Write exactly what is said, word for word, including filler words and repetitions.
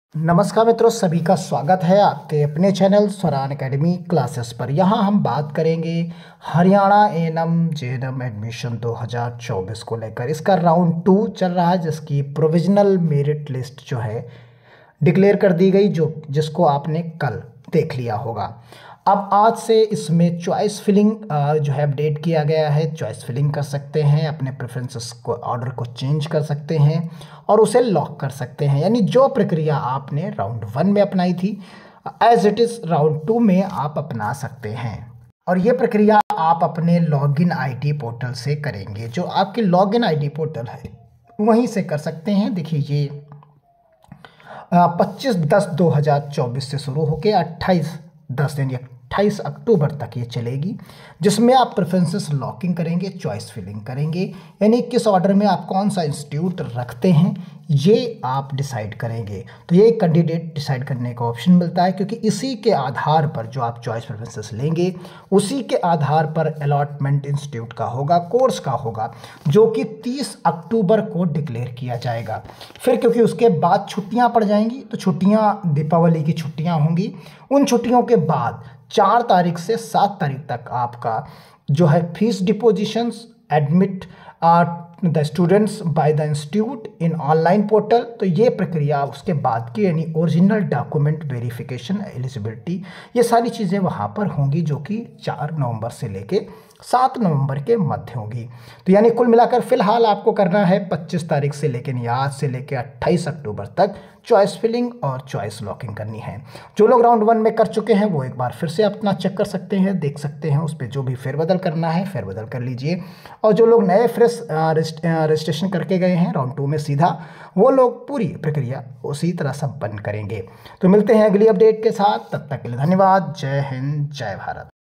नमस्कार मित्रों, सभी का स्वागत है आपके अपने चैनल स्वरान एकेडमी क्लासेस पर। यहाँ हम बात करेंगे Haryana A N M J N M admission दो हज़ार चौबीस को लेकर। इसका राउंड टू चल रहा है, जिसकी प्रोविजनल मेरिट लिस्ट जो है डिक्लेयर कर दी गई, जो जिसको आपने कल देख लिया होगा। अब आज से इसमें चॉइस फिलिंग जो है अपडेट किया गया है। चॉइस फिलिंग कर सकते हैं, अपने प्रेफरेंसेस को ऑर्डर को चेंज कर सकते हैं और उसे लॉक कर सकते हैं। यानी जो प्रक्रिया आपने राउंड वन में अपनाई थी, as it is round two में आप अपना सकते हैं। और ये प्रक्रिया आप अपने लॉगिन आईडी पोर्टल से करेंगे। जो आपकी लॉगिन आईडी पोर्टल है वहीं से कर सकते हैं। देखिए, ये पच्चीस दस दो हज़ार चौबीस से शुरू होकर अट्ठाईस दस यानी अट्ठाईस अक्टूबर तक ये चलेगी, जिसमें आप प्रेफरेंसेस लॉकिंग करेंगे, चॉइस फिलिंग करेंगे। यानी किस ऑर्डर में आप कौन सा इंस्टीट्यूट रखते हैं ये आप डिसाइड करेंगे। तो ये कैंडिडेट डिसाइड करने का ऑप्शन मिलता है, क्योंकि इसी के आधार पर जो आप चॉइस प्रेफरेंसेस लेंगे उसी के आधार पर अलॉटमेंट इंस्टीट्यूट का होगा, कोर्स का होगा, जो कि तीस अक्टूबर को डिक्लेयर किया जाएगा। फिर क्योंकि उसके बाद छुट्टियां पड़ जाएंगी, तो छुट्टियां दीपावली की छुट्टियां होंगी। उन छुट्टियों के बाद चार तारीख से सात तारीख तक आपका जो है fees depositions admit the students by the institute in online portal. तो ये प्रक्रिया उसके बाद की, यानी ओरिजिनल डॉक्यूमेंट वेरिफिकेशन, एलिजिबिलिटी, ये सारी चीज़ें वहाँ पर होंगी, जो कि चार नवंबर से लेके सात नवंबर के मध्य होगी। तो यानी कुल मिलाकर फिलहाल आपको करना है पच्चीस तारीख से लेकर आज से लेकर अट्ठाईस अक्टूबर तक चॉइस फिलिंग और चॉइस लॉकिंग करनी है। जो लोग राउंड वन में कर चुके हैं वो एक बार फिर से अपना चेक कर सकते हैं, देख सकते हैं, उस पर जो भी फेरबदल करना है फेरबदल कर लीजिए। और जो लोग नए फ्रेश रजिस्ट्रेशन करके गए हैं राउंड टू में सीधा, वो लोग पूरी प्रक्रिया उसी तरह संपन्न करेंगे। तो मिलते हैं अगली अपडेट के साथ, तब तक के लिए धन्यवाद। जय हिंद, जय भारत।